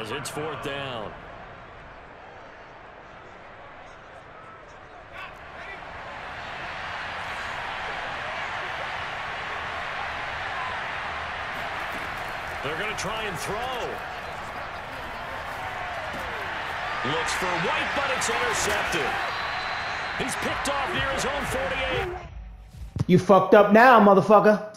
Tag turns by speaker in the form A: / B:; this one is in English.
A: as it's fourth down. They're going to try and throw. Looks for White, but it's intercepted. He's picked off near his own 48.
B: You fucked up now, motherfucker.